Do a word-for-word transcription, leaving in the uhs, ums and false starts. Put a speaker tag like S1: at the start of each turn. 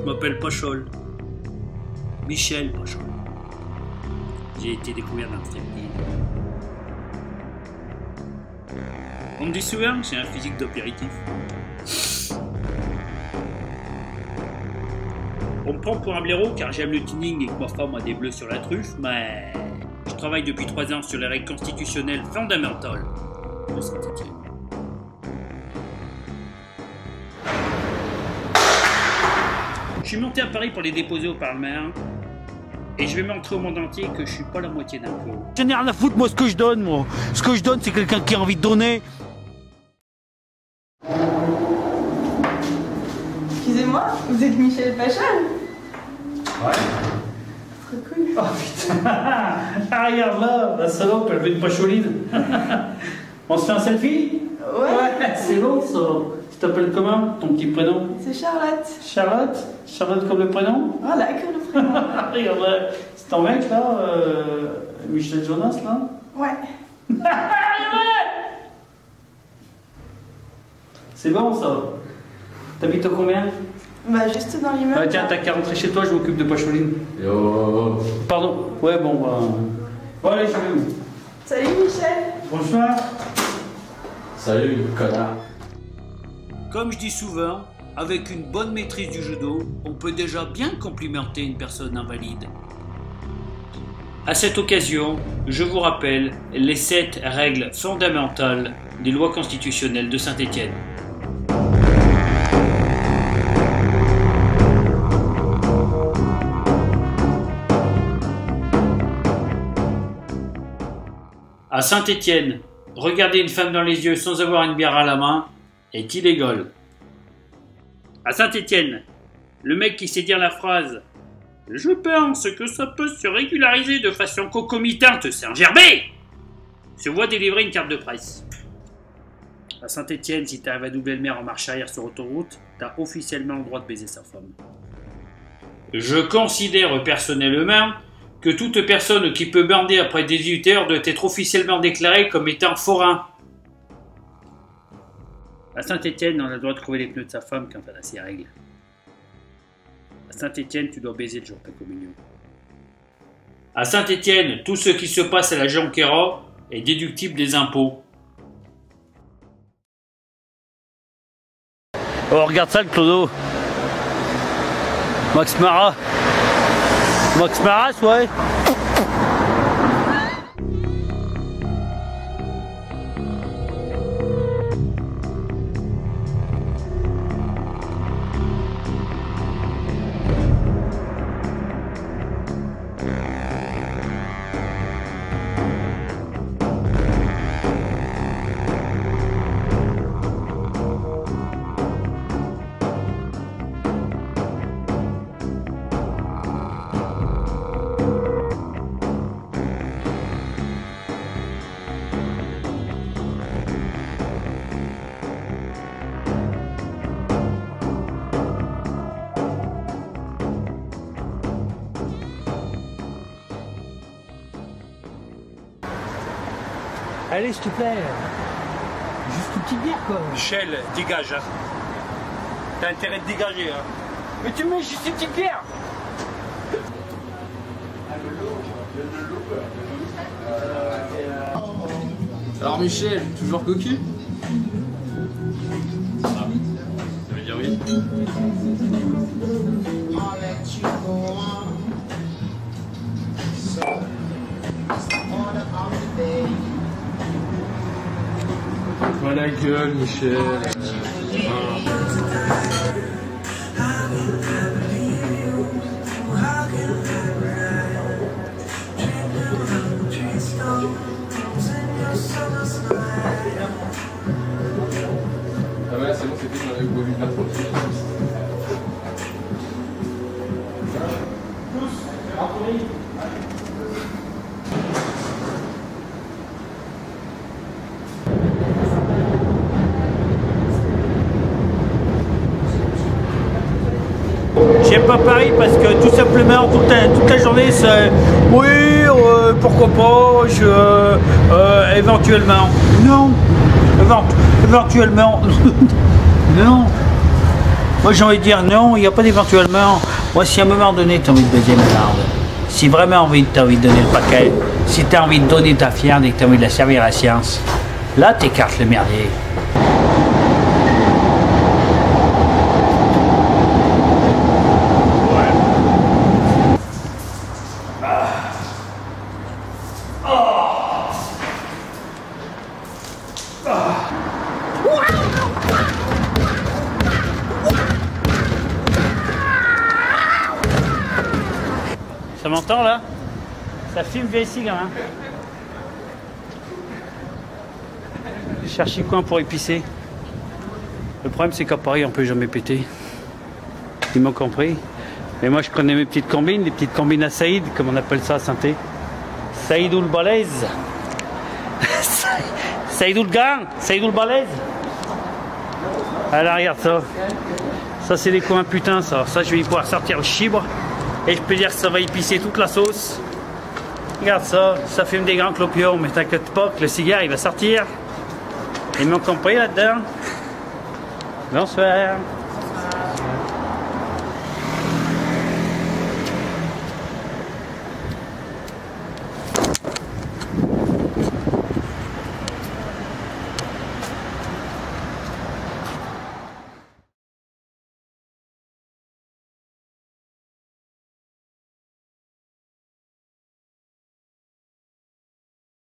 S1: m'appelle Pachol. Michel Pachol. J'ai été découvert dans cette ville. On me dit souvent que j'ai un physique d'apéritif. On me prend pour un blaireau car j'aime le tuning et que ma femme a des bleus sur la truffe, mais je travaille depuis trois ans sur les règles constitutionnelles fondamentales de Saint-Étienne. Je suis monté à Paris pour les déposer au Parlement et je vais montrer au monde entier que je suis pas la moitié d'un peu.
S2: J'en ai rien à foutre, moi, ce que je donne, moi. Ce que je donne, c'est quelqu'un qui a envie de donner.
S3: Excusez-moi, vous êtes Michel Pachol?
S2: Ouais.
S3: Trop cool.
S2: Oh putain. Ah, regarde là, la salope, elle veut une pacholine. On se fait un selfie?
S3: Ouais.
S2: Ouais, c'est long ça. Tu t'appelles comment, ton petit prénom?
S3: C'est Charlotte.
S2: Charlotte? Charlotte comme le prénom?
S3: Voilà, comme le prénom.
S2: Regarde là, c'est ton mec là, euh, Michel Jonas là?
S3: Ouais.
S2: C'est bon ça. T'habites au combien?
S3: Bah, juste dans l'immeuble.
S2: Bah, tiens, t'as qu'à rentrer chez toi, je m'occupe de Pacholine.
S4: Yo.
S2: Pardon. Ouais, bon, bah. Bon, allez, je vais.
S3: Salut Michel.
S2: Bonsoir.
S4: Salut, connard.
S1: Comme je dis souvent, avec une bonne maîtrise du judo, on peut déjà bien complimenter une personne invalide. À cette occasion, je vous rappelle les sept règles fondamentales des lois constitutionnelles de Saint-Étienne. À Saint-Étienne, regarder une femme dans les yeux sans avoir une bière à la main est illégal. À Saint-Étienne, le mec qui sait dire la phrase « Je pense que ça peut se régulariser de façon concomitante, c'est un gerbé !» se voit délivrer une carte de presse. À Saint-Étienne, si t'arrives à doubler le maire en marche arrière sur autoroute, t'as officiellement le droit de baiser sa femme. Je considère personnellement que toute personne qui peut bander après dix-huit heures doit être officiellement déclarée comme étant forain. À Saint-Étienne, on a le droit de trouver les pneus de sa femme quand elle a ses règles. À Saint-Étienne, tu dois baiser le jour de ta communion. À Saint-Étienne, tout ce qui se passe à la Jonquera est déductible des impôts.
S2: Oh, regarde ça, le clodo. Max Marat. Max Maras, ouais. Allez, s'il te plaît. Juste une petite bière, quoi.
S1: Michel, dégage. Hein. T'as intérêt de dégager. Hein.
S2: Mais tu mets juste une petite bière.
S4: Alors Michel, toujours cocu? Ah oui. Ça veut dire oui. Oh la gueule, Michel. Ah ouais, c'est bon, c'est fait, j'en avais pas vu pas trop.
S2: J'aime pas Paris parce que tout simplement toute la, toute la journée c'est oui euh, pourquoi pas je euh, euh, éventuellement non Évent, éventuellement non Moi j'ai envie de dire non, il n'y a pas d'éventuellement. Moi si à un moment donné tu as envie de baiser ma garde, si vraiment tu as envie de donner le paquet, si tu as envie de donner ta fiande et que tu as envie de la servir à la science, là t'écartes le merdier. Ça m'entend là? Ça filme bien ici quand même. Je cherche un coin pour épicer. Le problème c'est qu'à Paris on peut jamais péter. Ils m'ont compris. Mais moi je prenais mes petites combines, des petites combines à Saïd, comme on appelle ça à Saint-Thé. Saïd ou le balèze. Saïd ou le gars, Saïd ou le balèze. Alors regarde ça. Ça c'est des coins putain ça. Ça je vais y pouvoir sortir le chibre. Et je peux dire que ça va épicer toute la sauce. Regarde ça, ça fume des grands clopions, mais t'inquiète pas que le cigare il va sortir. Ils m'ont compris là-dedans. Bonsoir.